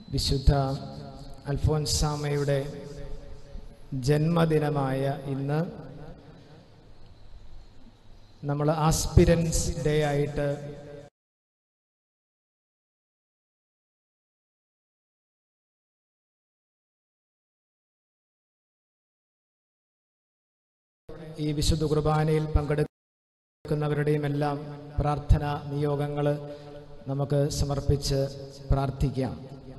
വിശുദ്ധ അൽഫോൻസാമ്മയുടെ ജന്മദിനമായ ഇന്ന് നമ്മൾ ആസ്പിരൻസ് ഡേ ആയിട്ട് ഈ വിശുദ്ധ കുർബാനയിൽ പങ്കെടുക്കുന്നവരുടെയും എല്ലാം പ്രാർത്ഥനാ നിയോഗങ്ങൾ നമുക്ക് സമർപ്പിച്ച് പ്രാർത്ഥിക്കാം.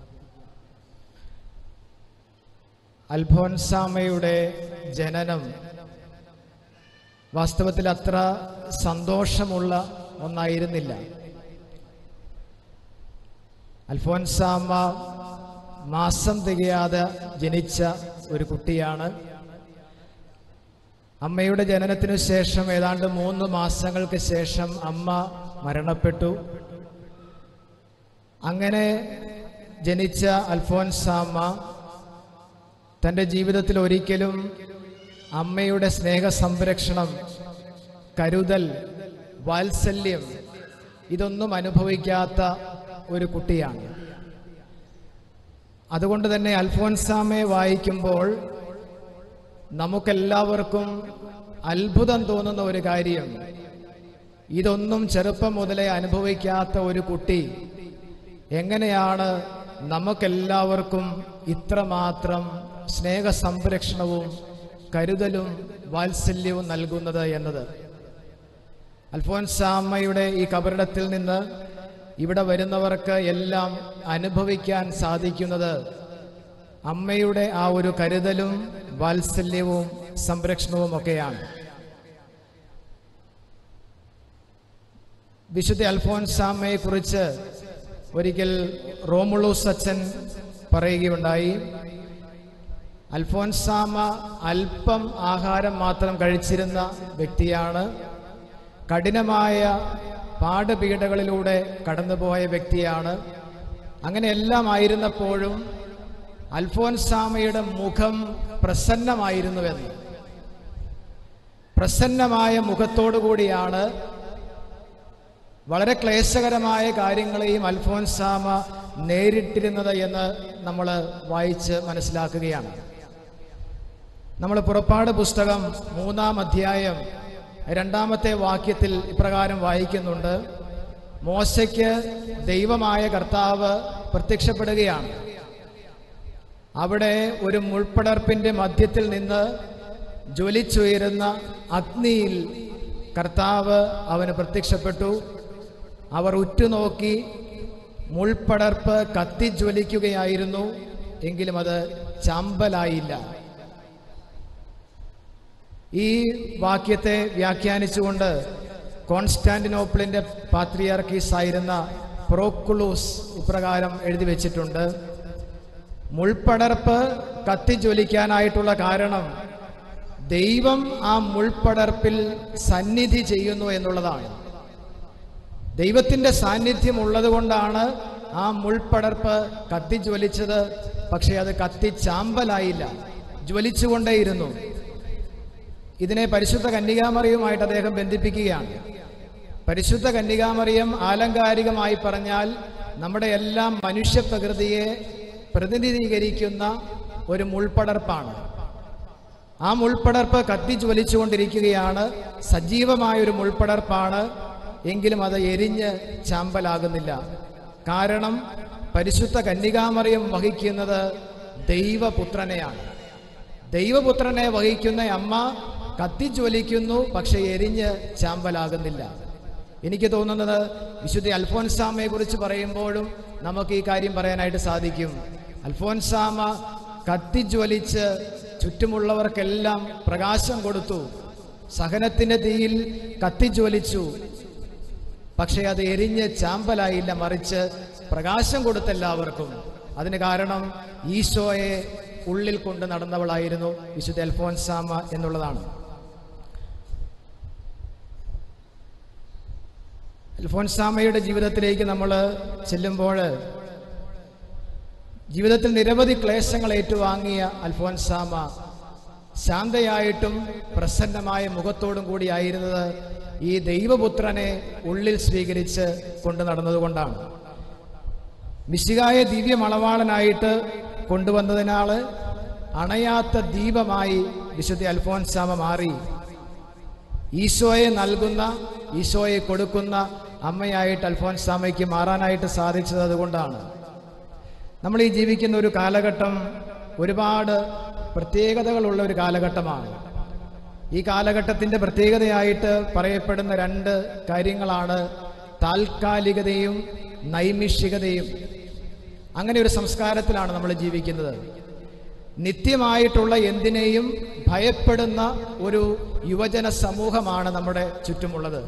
അൽഫോൻസാമ്മയുടെ ജനനം വാസ്തവത്തിൽ അത്ര സന്തോഷമുള്ള ഒന്നായിരുന്നില്ല. അൽഫോൻസാമ്മ മാസം തികയാതെ ജനിച്ച ഒരു കുട്ടിയാണ്. അമ്മയുടെ ജനനത്തിനു ശേഷം ഏതാണ്ട് 3 മാസങ്ങൾക്ക് ശേഷം അമ്മ മരണപ്പെട്ടു. അങ്ങനെ ജനിച്ച അൽഫോൻസാമ്മ തൻ്റെ ജീവിതത്തിൽ ഒരിക്കലും അമ്മയുടെ സ്നേഹ സംരക്ഷണം, കരുതൽ, വാത്സല്യം ഇതൊന്നും അനുഭവിക്കാത്ത ഒരു കുട്ടിയാണ്. അതുകൊണ്ട് തന്നെ അൽഫോൻസാമ്മയെ വായിക്കുമ്പോൾ നമുക്കെല്ലാവർക്കും അത്ഭുതം തോന്നുന്ന ഒരു കാര്യം, ഇതൊന്നും ചെറുപ്പം മുതലേ അനുഭവിക്കാത്ത ഒരു കുട്ടി എങ്ങനെയാണ് നമുക്കെല്ലാവർക്കും ഇത്രമാത്രം സ്നേഹ സംരക്ഷണവും കരുതലും വാത്സല്യവും നൽകുന്നത് എന്നത്. അൽഫോൻസാമ്മയുടെ ഈ കബറിടത്തിൽ നിന്ന് ഇവിടെ വരുന്നവർക്ക് എല്ലാം അനുഭവിക്കാൻ സാധിക്കുന്നത് അമ്മയുടെ ആ ഒരു കരുതലും വാത്സല്യവും സംരക്ഷണവും ഒക്കെയാണ്. വിശുദ്ധ അൽഫോൻസാമ്മയെ കുറിച്ച് ഒരിക്കൽ റോമുളൂസ് അച്ഛൻ പറയുകയുണ്ടായി, അൽഫോൻസാമ്മ അല്പം ആഹാരം മാത്രം കഴിച്ചിരുന്ന വ്യക്തിയാണ്. കഠിനമായ പാടുപീഡകളിലൂടെ കടന്നുപോയ വ്യക്തിയാണ്. അങ്ങനെ എല്ലാം ആയിരുന്നപ്പോഴും അൽഫോൻസാമ്മയുടെ മുഖം പ്രസന്നമായിരുന്നുവെന്ന്, പ്രസന്നമായ മുഖത്തോടുകൂടിയാണ് വളരെ ക്ലേശകരമായ കാര്യങ്ങളെയും അൽഫോൻസാമ്മ നേരിട്ടിരുന്നത് എന്ന് നമ്മൾ വായിച്ച് മനസ്സിലാക്കുകയാണ്. നമ്മൾ പുറപ്പാട് പുസ്തകം 3-ാം അധ്യായം 2-ാമത്തെ വാക്യത്തിൽ ഇപ്രകാരം വായിക്കുന്നുണ്ട്, മോശയ്ക്ക് ദൈവമായ കർത്താവ് പ്രത്യക്ഷപ്പെടുകയാണ്. അവിടെ ഒരു മുൾപ്പടർപ്പിന്റെ മധ്യത്തിൽ നിന്ന് ജ്വലിച്ചുയരുന്ന അഗ്നിയിൽ കർത്താവ് അവന് പ്രത്യക്ഷപ്പെട്ടു. അവർ ഉറ്റുനോക്കി, മുൾപ്പടർപ്പ് കത്തിജ്വലിക്കുകയായിരുന്നു, എങ്കിലും അത് ചാമ്പലായില്ല. ഈ വാക്യത്തെ വ്യാഖ്യാനിച്ചുകൊണ്ട് കോൺസ്റ്റാന്റിനോപ്പിളിന്റെ പാത്രിയാർക്കീസ് ആയിരുന്ന പ്രോക്കുളൂസ് ഇപ്രകാരം എഴുതി വെച്ചിട്ടുണ്ട്, മുൾപ്പടർപ്പ് കത്തിജ്വലിക്കാനായിട്ടുള്ള കാരണം ദൈവം ആ മുൾപ്പടർപ്പിൽ സന്നിധി ചെയ്യുന്നു എന്നുള്ളതാണ്. ദൈവത്തിന്റെ സാന്നിധ്യം ഉള്ളത് കൊണ്ടാണ് ആ മുൾപ്പടർപ്പ് കത്തിജ്വലിച്ചത്. പക്ഷെ അത് കത്തിച്ചാമ്പലായില്ല, ജ്വലിച്ചുകൊണ്ടേയിരുന്നു. ഇതിനെ പരിശുദ്ധ കന്യകാമറിയുമായിട്ട് അദ്ദേഹം ബന്ധിപ്പിക്കുകയാണ്. പരിശുദ്ധ കന്യകാമറിയം ആലങ്കാരികമായി പറഞ്ഞാൽ നമ്മുടെ എല്ലാം മനുഷ്യ പ്രകൃതിയെ പ്രതിനിധീകരിക്കുന്ന ഒരു മുൾപ്പടർപ്പാണ്. ആ മുൾപ്പടർപ്പ് കത്തിജ്വലിച്ചുകൊണ്ടിരിക്കുകയാണ്, സജീവമായൊരു മുൾപ്പടർപ്പാണ്. എങ്കിലും അത് എരിഞ്ഞ് ചാമ്പലാകുന്നില്ല. കാരണം പരിശുദ്ധ കന്യകാമറിയം വഹിക്കുന്നത് ദൈവപുത്രനെയാണ്. ദൈവപുത്രനെ വഹിക്കുന്ന അമ്മ കത്തിജ്വലിക്കുന്നു, പക്ഷെ എരിഞ്ഞ് ചാമ്പലാകുന്നില്ല. എനിക്ക് തോന്നുന്നത് വിശുദ്ധ അൽഫോൻസാമ്മയെ കുറിച്ച് പറയുമ്പോഴും നമുക്ക് ഈ കാര്യം പറയാനായിട്ട് സാധിക്കും. അൽഫോൻസാമ്മ കത്തിജ്വലിച്ച് ചുറ്റുമുള്ളവർക്കെല്ലാം പ്രകാശം കൊടുത്തു. സഹനത്തിന്റെ തീയിൽ കത്തിജ്വലിച്ചു, പക്ഷെ അത് എരിഞ്ഞ് ചാമ്പലായില്ല, മറിച്ച് പ്രകാശം കൊടുത്തെല്ലാവർക്കും. അതിന് കാരണം ഈശോയെ ഉള്ളിൽ കൊണ്ട് നടന്നവളായിരുന്നു വിശുദ്ധ അൽഫോൻസാമ്മ എന്നുള്ളതാണ്. അൽഫോൻസാമ്മയുടെ ജീവിതത്തിലേക്ക് നമ്മൾ ചെല്ലുമ്പോൾ ജീവിതത്തിൽ നിരവധി ക്ലേശങ്ങൾ ഏറ്റുവാങ്ങിയ അൽഫോൻസാമ്മ ശാന്തയായിട്ടും പ്രസന്നമായ മുഖത്തോടും കൂടിയായിരുന്നത് ഈ ദൈവപുത്രനെ ഉള്ളിൽ സ്വീകരിച്ച് കൊണ്ടു നടന്നതുകൊണ്ടാണ്. മിശിഹായെ ദിവ്യമണവാളനായിട്ട് കൊണ്ടുവന്നതിനാൽ അണയാത്ത ദീപമായി വിശുദ്ധ അൽഫോൻസാമ മാറി ഈശോയെ നൽകുന്ന, ഈശോയെ കൊടുക്കുന്ന അമ്മയായിട്ട് അൽഫോൻസാമയ്ക്ക് മാറാനായിട്ട് സാധിച്ചത് അതുകൊണ്ടാണ്. നമ്മൾ ഈ ജീവിക്കുന്ന ഒരു കാലഘട്ടം ഒരുപാട് പ്രത്യേകതകളുള്ള ഒരു കാലഘട്ടമാണ്. ഈ കാലഘട്ടത്തിൻ്റെ പ്രത്യേകതയായിട്ട് പറയപ്പെടുന്ന രണ്ട് കാര്യങ്ങളാണ് താൽക്കാലികതയും നൈമിഷികതയും. അങ്ങനെ ഒരു സംസ്കാരത്തിലാണ് നമ്മൾ ജീവിക്കുന്നത്. നിത്യമായിട്ടുള്ള എന്തിനേയും ഭയപ്പെടുന്ന ഒരു യുവജന സമൂഹമാണ് നമ്മുടെ ചുറ്റുമുള്ളത്.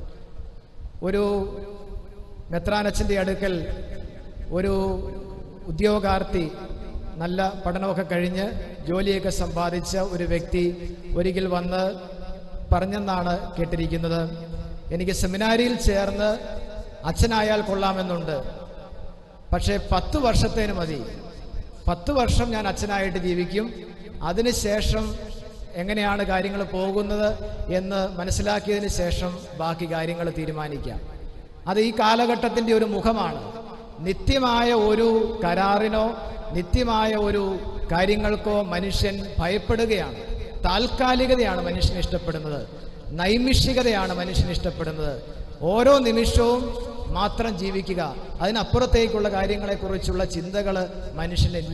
ഒരു മെത്രാനച്ഛൻ്റെ അടുക്കൽ ഒരു ഉദ്യോഗാർത്ഥി, നല്ല പഠനമൊക്കെ കഴിഞ്ഞ് ജോലിയൊക്കെ സമ്പാദിച്ച ഒരു വ്യക്തി ഒരിക്കൽ വന്ന് പറഞ്ഞെന്നാണ് കേട്ടിരിക്കുന്നത്, എനിക്ക് സെമിനാരിയിൽ ചേർന്ന് അച്ഛനായാൽ കൊള്ളാമെന്നുണ്ട്, പക്ഷേ 10 വർഷത്തേന് മതി, 10 വർഷം ഞാൻ അച്ഛനായിട്ട് ജീവിക്കും, അതിനുശേഷം എങ്ങനെയാണ് കാര്യങ്ങൾ പോകുന്നത് എന്ന് മനസ്സിലാക്കിയതിന് ശേഷം ബാക്കി കാര്യങ്ങൾ തീരുമാനിക്കാം. അത് ഈ കാലഘട്ടത്തിൻ്റെ ഒരു മുഖമാണ്. നിത്യമായ ഒരു കരാറിനോ നിത്യമായ ഒരു കാര്യങ്ങൾക്കോ മനുഷ്യൻ ഭയപ്പെടുകയാണ്. താൽക്കാലികതയാണ് മനുഷ്യൻ ഇഷ്ടപ്പെടുന്നത്, നൈമിഷികതയാണ് മനുഷ്യൻ ഇഷ്ടപ്പെടുന്നത്. ഓരോ നിമിഷവും മാത്രം ജീവിക്കുക, അതിനപ്പുറത്തേക്കുള്ള കാര്യങ്ങളെക്കുറിച്ചുള്ള ചിന്തകൾ മനുഷ്യനില്ല.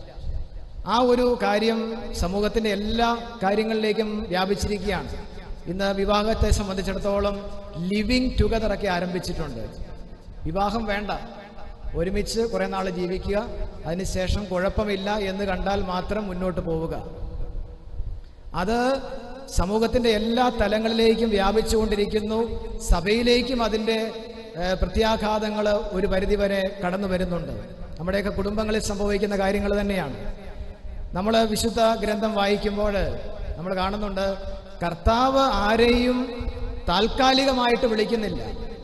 ആ ഒരു കാര്യം സമൂഹത്തിൻ്റെ എല്ലാ കാര്യങ്ങളിലേക്കും വ്യാപിച്ചിരിക്കുകയാണ്. ഇന്ന് വിവാഹത്തെ സംബന്ധിച്ചിടത്തോളം ലിവിങ് ടുഗദറൊക്കെ ആരംഭിച്ചിട്ടുണ്ട്. വിവാഹം വേണ്ട, ഒരുമിച്ച് കുറേ നാൾ ജീവിക്കുക, അതിനുശേഷം കുഴപ്പമില്ല എന്ന് കണ്ടാൽ മാത്രം മുന്നോട്ട് പോവുക. അത് സമൂഹത്തിൻ്റെ എല്ലാ തലങ്ങളിലേക്കും വ്യാപിച്ചുകൊണ്ടിരിക്കുന്നു. സഭയിലേക്കും അതിൻ്റെ പ്രത്യാഘാതങ്ങൾ ഒരു പരിധിവരെ കടന്നു വരുന്നുണ്ട്. നമ്മുടെയൊക്കെ കുടുംബങ്ങളിൽ സംഭവിക്കുന്ന കാര്യങ്ങൾ തന്നെയാണ്. നമ്മൾ വിശുദ്ധ ഗ്രന്ഥം വായിക്കുമ്പോൾ നമ്മൾ കാണുന്നുണ്ട്, കർത്താവ് ആരെയും താൽക്കാലികമായിട്ട് വിളിക്കുന്നില്ല.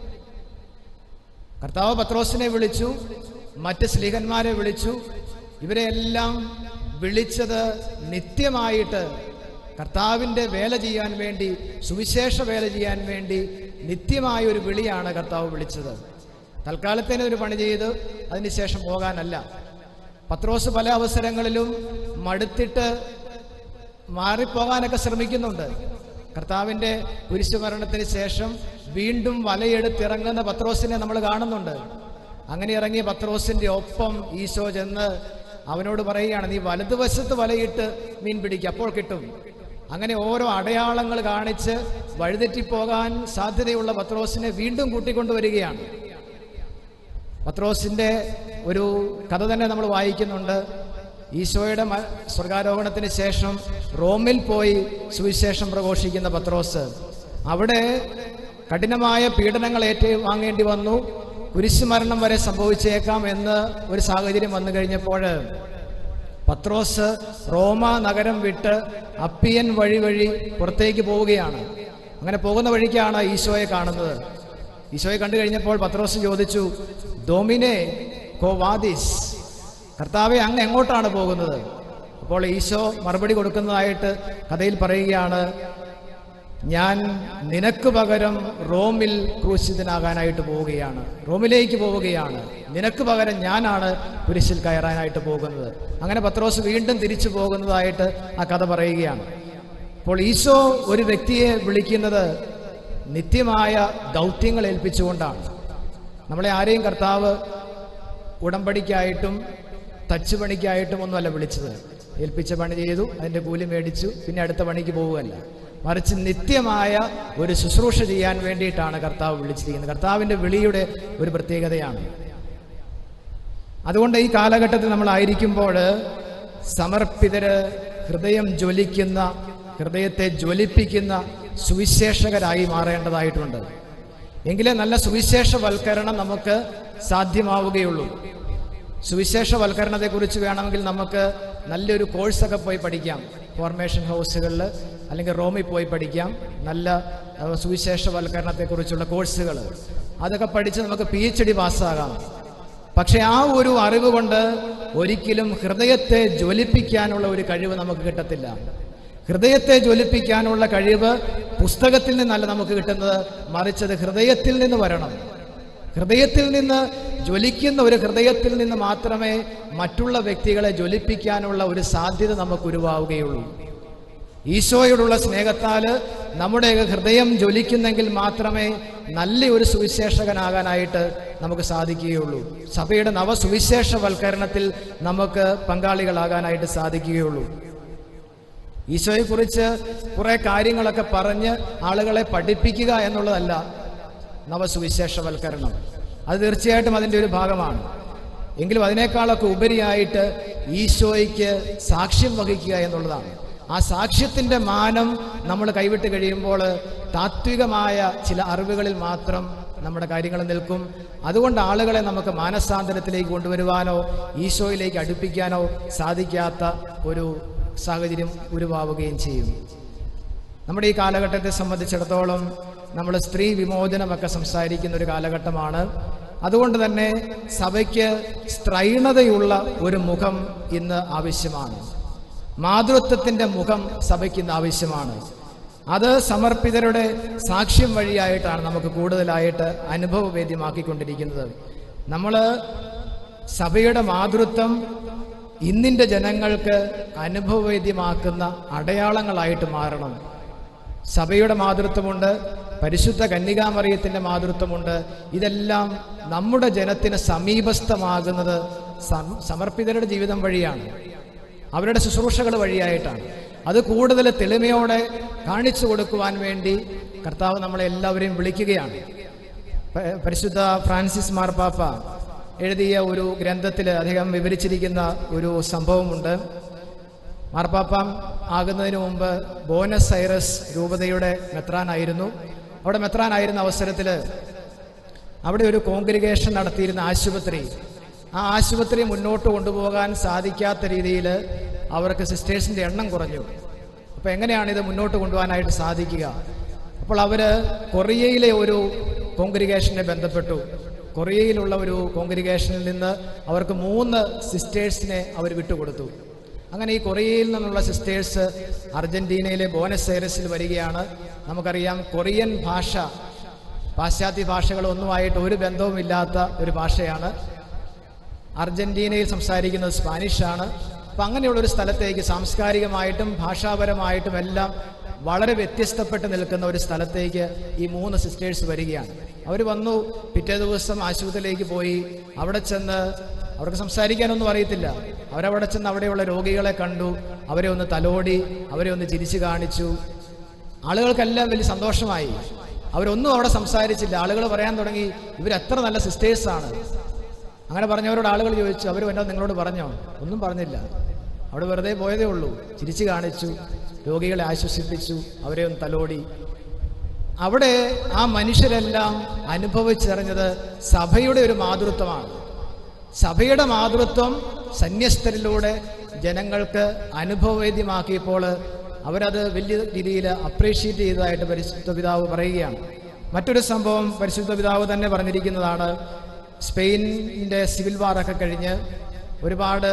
കർത്താവ് പത്രോസിനെ വിളിച്ചു, മറ്റ് സ്ലീഹന്മാരെ വിളിച്ചു, ഇവരെല്ലാം വിളിച്ചത് നിത്യമായിട്ട് കർത്താവിൻ്റെ വേല ചെയ്യാൻ വേണ്ടി, സുവിശേഷ വേല ചെയ്യാൻ വേണ്ടി നിത്യമായ ഒരു വിളിയാണ് കർത്താവ് വിളിച്ചത്. തൽക്കാലത്തേന് ഒരു പണി ചെയ്ത് അതിനുശേഷം പോകാനല്ല. പത്രോസ് പല അവസരങ്ങളിലും മടുത്തിട്ട് മാറിപ്പോകാനൊക്കെ ശ്രമിക്കുന്നുണ്ട്. കർത്താവിൻ്റെ കുരിശുമരണത്തിന് ശേഷം വീണ്ടും വലയെടുത്തിറങ്ങുന്ന പത്രോസിനെ നമ്മൾ കാണുന്നുണ്ട്. അങ്ങനെ ഇറങ്ങിയ പത്രോസിൻ്റെ ഒപ്പം ഈശോ ചെന്ന് അവനോട് പറയുകയാണ്, നീ വലതുവശത്ത് വലയിട്ട് മീൻ പിടിക്കുക, അപ്പോൾ കിട്ടും. അങ്ങനെ ഓരോ അടയാളങ്ങൾ കാണിച്ച് വഴിതെറ്റിപ്പോകാൻ സാധ്യതയുള്ള പത്രോസിനെ വീണ്ടും കൂട്ടിക്കൊണ്ടുവരികയാണ്. പത്രോസിൻ്റെ ഒരു കഥ തന്നെ നമ്മൾ വായിക്കുന്നുണ്ട്. ഈശോയുടെ സ്വർഗാരോഹണത്തിന് ശേഷം റോമിൽ പോയി സുവിശേഷം പ്രഘോഷിക്കുന്ന പത്രോസ് അവിടെ കഠിനമായ പീഡനങ്ങൾ ഏറ്റുവാങ്ങേണ്ടി വന്നു. കുരിശുമരണം വരെ സംഭവിച്ചേക്കാം എന്ന് ഒരു സാഹചര്യം വന്നു കഴിഞ്ഞപ്പോൾ പത്രോസ് റോമ നഗരം വിട്ട് അപ്പിയൻ വഴി പുറത്തേക്ക് പോവുകയാണ്. അങ്ങനെ പോകുന്ന വഴിക്കാണ് ഈശോയെ കാണുന്നത്. ഈശോയെ കണ്ടു കഴിഞ്ഞപ്പോൾ പത്രോസ് ചോദിച്ചു, ഡോമിനെ കോ വാദിസ്, കർത്താവെ അങ്ങ് എങ്ങോട്ടാണ് പോകുന്നത്? അപ്പോൾ ഈശോ മറുപടി കൊടുക്കുന്നതായിട്ട് കഥയിൽ പറയുകയാണ്, ഞാൻ നിനക്ക് പകരം റോമിൽ ക്രൂശിതനാകാനായിട്ട് പോവുകയാണ്, റോമിലേക്ക് പോവുകയാണ്, നിനക്ക് പകരം ഞാനാണ് കുരിശിൽ കയറാനായിട്ട് പോകുന്നത്. അങ്ങനെ പത്രോസ് വീണ്ടും തിരിച്ചു പോകുന്നതായിട്ട് ആ കഥ പറയുകയാണ്. അപ്പോൾ ഈശോ ഒരു വ്യക്തിയെ വിളിക്കുന്നത് നിത്യമായ ദൗത്യങ്ങൾ ഏൽപ്പിച്ചുകൊണ്ടാണ്. നമ്മളെ ആരെയും കർത്താവ് ഉടമ്പടിക്കായിട്ടും തച്ചുപണിക്കായിട്ടും ഒന്നുമല്ല വിളിച്ചത്. ഏൽപ്പിച്ച പണി ചെയ്തു, അതിൻ്റെ കൂലി മേടിച്ചു, പിന്നെ അടുത്ത പണിക്ക് പോവുകയല്ല. മറിച്ച് നിത്യമായ ഒരു ശുശ്രൂഷ ചെയ്യാൻ വേണ്ടിയിട്ടാണ് കർത്താവ് വിളിച്ചിരിക്കുന്നത്. കർത്താവിൻ്റെ വിളിയുടെ ഒരു പ്രത്യേകതയാണ്. അതുകൊണ്ട് ഈ കാലഘട്ടത്തിൽ നമ്മളായിരിക്കുമ്പോൾ സമർപ്പിതര്, ഹൃദയം ജ്വലിക്കുന്ന, ഹൃദയത്തെ ജ്വലിപ്പിക്കുന്ന സുവിശേഷകരായി മാറേണ്ടതായിട്ടുണ്ട്. എങ്കിലേ നല്ല സുവിശേഷവൽക്കരണം നമുക്ക് സാധ്യമാവുകയുള്ളൂ. സുവിശേഷവൽക്കരണത്തെക്കുറിച്ച് വേണമെങ്കിൽ നമുക്ക് നല്ലൊരു കോഴ്സൊക്കെ പോയി പഠിക്കാം. ഫോർമേഷൻ ഹൗസുകളിൽ അല്ലെങ്കിൽ റോമിൽ പോയി പഠിക്കാം. നല്ല സുവിശേഷവൽക്കരണത്തെക്കുറിച്ചുള്ള കോഴ്സുകൾ, അതൊക്കെ പഠിച്ച് നമുക്ക് PhD പാസ്സാകാം. പക്ഷെ ആ ഒരു അറിവ് കൊണ്ട് ഒരിക്കലും ഹൃദയത്തെ ജ്വലിപ്പിക്കാനുള്ള ഒരു കഴിവ് നമുക്ക് കിട്ടത്തില്ല. ഹൃദയത്തെ ജ്വലിപ്പിക്കാനുള്ള കഴിവ് പുസ്തകത്തിൽ നിന്നല്ല നമുക്ക് കിട്ടുന്നത്, മറിച്ചത് ഹൃദയത്തിൽ നിന്ന് വരണം. ഹൃദയത്തിൽ നിന്ന് ജ്വലിക്കുന്ന ഒരു ഹൃദയത്തിൽ നിന്ന് മാത്രമേ മറ്റുള്ള വ്യക്തികളെ ജ്വലിപ്പിക്കാനുള്ള ഒരു സാധ്യത നമുക്ക് ഉരുവാവുകയുള്ളൂ. ഈശോയോടുള്ള സ്നേഹത്താൽ നമ്മുടെ ഹൃദയം ജ്വലിക്കുന്നെങ്കിൽ മാത്രമേ നല്ലൊരു സുവിശേഷകനാകാനായിട്ട് നമുക്ക് സാധിക്കുകയുള്ളൂ. സഭയുടെ നവസുവിശേഷവൽക്കരണത്തിൽ നമുക്ക് പങ്കാളികളാകാനായിട്ട് സാധിക്കുകയുള്ളൂ. ഈശോയെക്കുറിച്ച് കുറെ കാര്യങ്ങളൊക്കെ പറഞ്ഞ് ആളുകളെ പഠിപ്പിക്കുക എന്നുള്ളതല്ല നവസുവിശേഷവൽക്കരണം. അത് തീർച്ചയായിട്ടും അതിൻ്റെ ഒരു ഭാഗമാണ്. എങ്കിലും അതിനേക്കാളൊക്കെ ഉപരിയായിട്ട് ഈശോയ്ക്ക് സാക്ഷ്യം വഹിക്കുക എന്നുള്ളതാണ്. ആ സാക്ഷ്യത്തിൻ്റെ മാനം നമ്മൾ കൈവിട്ട് കഴിയുമ്പോൾ താത്വികമായ ചില അറിവുകളിൽ മാത്രം നമ്മുടെ കാര്യങ്ങൾ നിൽക്കും. അതുകൊണ്ട് ആളുകളെ നമുക്ക് മാനസാന്തരത്തിലേക്ക് കൊണ്ടുവരുവാനോ ഈശോയിലേക്ക് അടുപ്പിക്കാനോ സാധിക്കാത്ത ഒരു സാഹചര്യം ഉരുവാവുകയും ചെയ്യും. നമ്മുടെ ഈ കാലഘട്ടത്തെ സംബന്ധിച്ചിടത്തോളം നമ്മൾ സ്ത്രീ വിമോചനമൊക്കെ സംസാരിക്കുന്ന ഒരു കാലഘട്ടമാണ്. അതുകൊണ്ട് തന്നെ സഭയ്ക്ക് സ്ത്രൈണതയുള്ള ഒരു മുഖം ഇന്ന് ആവശ്യമാണ്. മാതൃത്വത്തിൻ്റെ മുഖം സഭയ്ക്ക് ഇന്ന് ആവശ്യമാണ്. അത് സമർപ്പിതരുടെ സാക്ഷ്യം വഴിയായിട്ടാണ് നമുക്ക് കൂടുതലായിട്ട് അനുഭവവേദ്യമാക്കിക്കൊണ്ടിരിക്കുന്നത്. നമ്മൾ സഭയുടെ മാതൃത്വം ഇന്നിൻ്റെ ജനങ്ങൾക്ക് അനുഭവവേദ്യമാക്കുന്ന അടയാളങ്ങളായിട്ട് മാറണം. സഭയുടെ മാതൃത്വമുണ്ട്, പരിശുദ്ധ കന്യകാമറിയത്തിൻ്റെ മാതൃത്വമുണ്ട്. ഇതെല്ലാം നമ്മുടെ ജനത്തിന് സമീപസ്ഥമാകുന്നത് സമർപ്പിതരുടെ ജീവിതം വഴിയാണ്, അവരുടെ ശുശ്രൂഷകൾ വഴിയായിട്ടാണ്. അത് കൂടുതൽ തെളിമയോടെ കാണിച്ചു കൊടുക്കുവാൻ വേണ്ടി കർത്താവ് നമ്മളെ എല്ലാവരെയും വിളിക്കുകയാണ്. പരിശുദ്ധ ഫ്രാൻസിസ് മാർപ്പാപ്പ എഴുതിയ ഒരു ഗ്രന്ഥത്തിൽ അദ്ദേഹം വിവരിച്ചിരിക്കുന്ന ഒരു സംഭവമുണ്ട്. മാർപ്പാപ്പ ആകുന്നതിന് മുമ്പ് ബോനസ് ഐറസ് രൂപതയുടെ മെത്രാനായിരുന്നു. അവിടെ മെത്രാനായിരുന്ന അവസരത്തിൽ അവിടെ ഒരു കോൺഗ്രിഗേഷൻ നടത്തിയിരുന്ന ആശുപത്രി, ആ ആശുപത്രി മുന്നോട്ട് കൊണ്ടുപോകാൻ സാധിക്കാത്ത രീതിയിൽ അവർക്ക് സിസ്റ്റേഴ്സിൻ്റെ എണ്ണം കുറഞ്ഞു. അപ്പോൾ എങ്ങനെയാണിത് മുന്നോട്ട് കൊണ്ടുപോകാനായിട്ട് സാധിക്കുക? അപ്പോൾ അവർ കൊറിയയിലെ ഒരു കോൺഗ്രിഗേഷനെ ബന്ധപ്പെട്ടു. കൊറിയയിലുള്ള ഒരു കോൺഗ്രിഗേഷനിൽ നിന്ന് അവർക്ക് 3 സിസ്റ്റേഴ്സിനെ അവർ വിട്ടുകൊടുത്തു. അങ്ങനെ ഈ കൊറിയയിൽ നിന്നുള്ള സിസ്റ്റേഴ്സ് അർജന്റീനയിലെ ബോനസ് ഐറസിൽ വരികയാണ്. നമുക്കറിയാം കൊറിയൻ ഭാഷ പാശ്ചാത്യ ഭാഷകളൊന്നുമായിട്ട് ഒരു ബന്ധവുമില്ലാത്ത ഒരു ഭാഷയാണ്. അർജന്റീനയിൽ സംസാരിക്കുന്നത് സ്പാനിഷാണ്. അപ്പം അങ്ങനെയുള്ളൊരു സ്ഥലത്തേക്ക് സാംസ്കാരികമായിട്ടും ഭാഷാപരമായിട്ടും എല്ലാം വളരെ വ്യത്യസ്തപ്പെട്ട് നിൽക്കുന്ന ഒരു സ്ഥലത്തേക്ക് ഈ 3 സിസ്റ്റേഴ്സ് വരികയാണ്. അവർ വന്നു, പിറ്റേ ദിവസം ആശുപത്രിയിലേക്ക് പോയി. അവിടെ ചെന്ന് അവർക്ക് സംസാരിക്കാനൊന്നും അറിയത്തില്ല. അവരവിടെ ചെന്ന് അവിടെയുള്ള രോഗികളെ കണ്ടു, അവരെ ഒന്ന് തലോടി, അവരെ ഒന്ന് ചിരിച്ചു കാണിച്ചു. ആളുകൾക്കെല്ലാം വലിയ സന്തോഷമായി. അവരൊന്നും അവിടെ സംസാരിച്ചില്ല. ആളുകൾ പറയാൻ തുടങ്ങി, ഇവരെത്ര നല്ല സിസ്റ്റേഴ്സാണ്. അങ്ങനെ പറഞ്ഞവരോട് ആളുകൾ ചോദിച്ചു, അവർ എന്നോ നിങ്ങളോട് പറഞ്ഞോ? ഒന്നും പറഞ്ഞില്ല. അവിടെ വെറുതെ പോയതേ ഉള്ളൂ. ചിരിച്ചു കാണിച്ചു, രോഗികളെ ആശ്വസിപ്പിച്ചു, അവരെ ഒന്ന് തലോടി. അവിടെ ആ മനുഷ്യരെല്ലാം അനുഭവിച്ചറിഞ്ഞത് സഭയുടെ ഒരു മാതൃത്വമാണ്. സഭയുടെ മാതൃത്വം സന്യസ്തരിലൂടെ ജനങ്ങൾക്ക് അനുഭവവേദ്യമാക്കിയപ്പോൾ അവരത് വലിയ രീതിയിൽ അപ്രീഷിയേറ്റ് ചെയ്തതായിട്ട് പരിശുദ്ധ പിതാവ് പറയുകയാണ്. മറ്റൊരു സംഭവം പരിശുദ്ധ പിതാവ് തന്നെ പറഞ്ഞിരിക്കുന്നതാണ്. സ്പെയിനിൻ്റെ സിവിൽ വാറൊക്കെ കഴിഞ്ഞ് ഒരുപാട്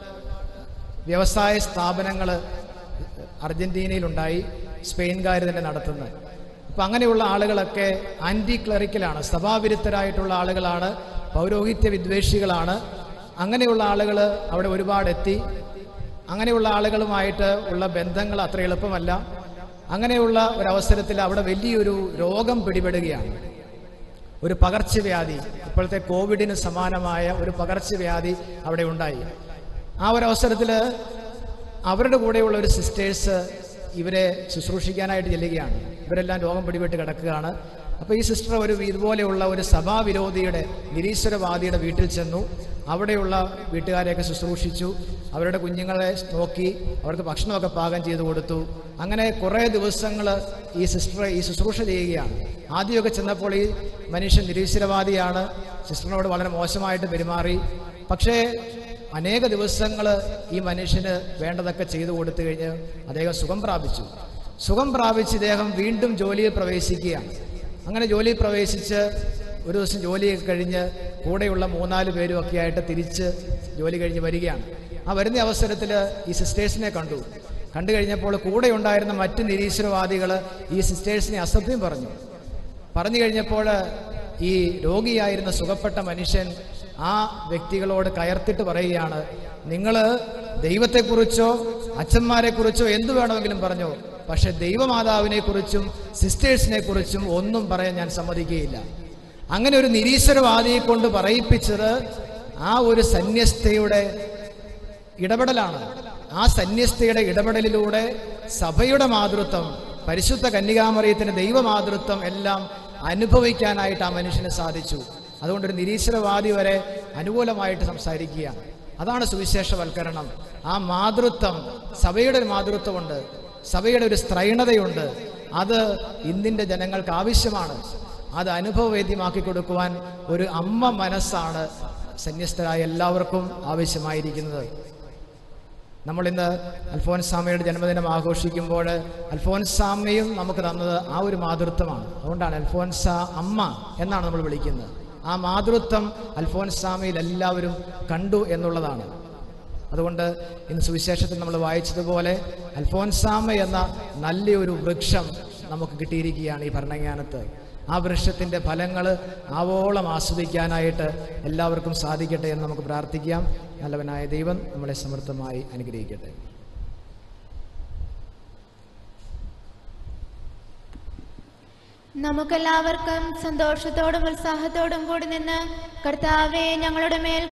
വ്യവസായ സ്ഥാപനങ്ങൾ അർജന്റീനയിലുണ്ടായി, സ്പെയിൻകാർ തന്നെ നടത്തുന്നത്. അപ്പം അങ്ങനെയുള്ള ആളുകളൊക്കെ ആൻറ്റി ക്ലറിക്കലാണ്, സഭാവിരുദ്ധരായിട്ടുള്ള ആളുകളാണ്, പൗരോഹിത്യ വിദ്വേഷികളാണ്. അങ്ങനെയുള്ള ആളുകൾ അവിടെ ഒരുപാട് എത്തി. അങ്ങനെയുള്ള ആളുകളുമായിട്ട് ഉള്ള ബന്ധങ്ങൾ അത്ര എളുപ്പമല്ല. അങ്ങനെയുള്ള ഒരവസരത്തിൽ അവിടെ വലിയൊരു രോഗം പിടിപെടുകയാണ്, ഒരു പകർച്ചവ്യാധി. ഇപ്പോഴത്തെ കോവിഡിന് സമാനമായ ഒരു പകർച്ചവ്യാധി അവിടെ ഉണ്ടായി. ആ ഒരവസരത്തിൽ അവരുടെ കൂടെയുള്ള ഒരു സിസ്റ്റേഴ്സ് ഇവരെ ശുശ്രൂഷിക്കാനായിട്ട് ചെല്ലുകയാണ്. ഇവരെല്ലാം രോഗം പിടിപെട്ട് കിടക്കുകയാണ്. അപ്പോൾ ഈ സിസ്റ്റർ ഇതുപോലെയുള്ള ഒരു സഭാവിരോധിയുടെ, നിരീശ്വരവാദിയുടെ വീട്ടിൽ ചെന്നു. അവിടെയുള്ള വീട്ടുകാരെയൊക്കെ ശുശ്രൂഷിച്ചു, അവരുടെ കുഞ്ഞുങ്ങളെ നോക്കി, അവർക്ക് ഭക്ഷണമൊക്കെ പാകം ചെയ്തു കൊടുത്തു. അങ്ങനെ കുറേ ദിവസങ്ങൾ ഈ സിസ്റ്റർ ഈ ശുശ്രൂഷ ചെയ്യുകയാണ്. ആദ്യമൊക്കെ ചെന്നപ്പോൾ ഈ മനുഷ്യൻ നിരീശ്വരവാദിയാണ്, സിസ്റ്ററിനോട് വളരെ മോശമായിട്ട് പെരുമാറി. പക്ഷേ അനേക ദിവസങ്ങൾ ഈ മനുഷ്യന് വേണ്ടതൊക്കെ ചെയ്തു കൊടുത്തു കഴിഞ്ഞ് അദ്ദേഹം സുഖം പ്രാപിച്ചു. സുഖം പ്രാപിച്ച് ഇദ്ദേഹം വീണ്ടും ജോലിയിൽ പ്രവേശിക്കുകയാണ്. അങ്ങനെ ജോലിയിൽ പ്രവേശിച്ച് ഒരു ദിവസം ജോലിയൊക്കെ കഴിഞ്ഞ് കൂടെയുള്ള 3-4 പേരും ഒക്കെ ആയിട്ട് തിരിച്ച് ജോലി കഴിഞ്ഞ് വരികയാണ്. ആ വരുന്ന അവസരത്തിൽ ഈ സിസ്റ്റേഴ്സിനെ കണ്ടു കഴിഞ്ഞപ്പോൾ കൂടെ ഉണ്ടായിരുന്ന മറ്റ് നിരീശ്വരവാദികൾ ഈ സിസ്റ്റേഴ്സിനെ അസഭ്യം പറഞ്ഞു കഴിഞ്ഞപ്പോൾ ഈ രോഗിയായിരുന്ന സുഖപ്പെട്ട മനുഷ്യൻ ആ വ്യക്തികളോട് കയർത്തിട്ട് പറയുകയാണ്, നിങ്ങൾ ദൈവത്തെക്കുറിച്ചോ അച്ഛന്മാരെ കുറിച്ചോ എന്തു വേണമെങ്കിലും പറഞ്ഞോ, പക്ഷെ ദൈവമാതാവിനെ കുറിച്ചും സിസ്റ്റേഴ്സിനെ കുറിച്ചും ഒന്നും പറയാൻ ഞാൻ സമ്മതിക്കുകയില്ല. അങ്ങനെ ഒരു നിരീശ്വരവാദിയെ കൊണ്ട് പറയിപ്പിച്ചത് ആ ഒരു സന്യസ്തയുടെ ഇടപെടലാണ്. ആ സന്യസ്തയുടെ ഇടപെടലിലൂടെ സഭയുടെ മാതൃത്വം, പരിശുദ്ധ കന്യകാമറിയത്തിന്റെ ദൈവമാതൃത്വം എല്ലാം അനുഭവിക്കാനായിട്ട് ആ മനുഷ്യന് സാധിച്ചു. അതുകൊണ്ടൊരു നിരീശ്വരവാദി വരെ അനുകൂലമായിട്ട് സംസാരിക്കുകയാണ്. അതാണ് സുവിശേഷവൽക്കരണം. ആ മാതൃത്വം, സഭയുടെ ഒരു മാതൃത്വമുണ്ട്, സഭയുടെ ഒരു സ്ത്രൈണതയുണ്ട്. അത് ഇന്നിൻ്റെ ജനങ്ങൾക്ക് ആവശ്യമാണ്. അത് അനുഭവവേദ്യമാക്കി കൊടുക്കുവാൻ ഒരു അമ്മ മനസ്സാണ് സന്യസ്തരായ എല്ലാവർക്കും ആവശ്യമായിരിക്കുന്നത്. നമ്മളിന്ന് അൽഫോൻസാമയുടെ ജന്മദിനം ആഘോഷിക്കുമ്പോൾ അൽഫോൻസാമയും നമുക്ക് തന്നത് ആ ഒരു മാതൃത്വമാണ്. അതുകൊണ്ടാണ് അൽഫോൻസ അമ്മ എന്നാണ് നമ്മൾ വിളിക്കുന്നത്. ആ മാതൃത്വം അൽഫോൻസാമയിൽ എല്ലാവരും കണ്ടു എന്നുള്ളതാണ്. അതുകൊണ്ട് ഇന്ന് സുവിശേഷത്തിൽ നമ്മൾ വായിച്ചതുപോലെ അൽഫോൻസാമ എന്ന നല്ലൊരു വൃക്ഷം നമുക്ക് കിട്ടിയിരിക്കുകയാണ് ഈ ഭരണജ്ഞാനത്ത്. ആ വൃക്ഷത്തിൻ്റെ ഫലങ്ങൾ ആവോളം ആസ്വദിക്കാനായിട്ട് എല്ലാവർക്കും സാധിക്കട്ടെ എന്ന് നമുക്ക് പ്രാർത്ഥിക്കാം. നല്ലവനായ ദൈവം നമ്മളെ സമൃദ്ധമായി അനുഗ്രഹിക്കട്ടെ. നമുക്കെല്ലാവർക്കും സന്തോഷത്തോടും ഉത്സാഹത്തോടും കൂടി നിന്ന് കർത്താവേ ഞങ്ങളുടെ മേൽ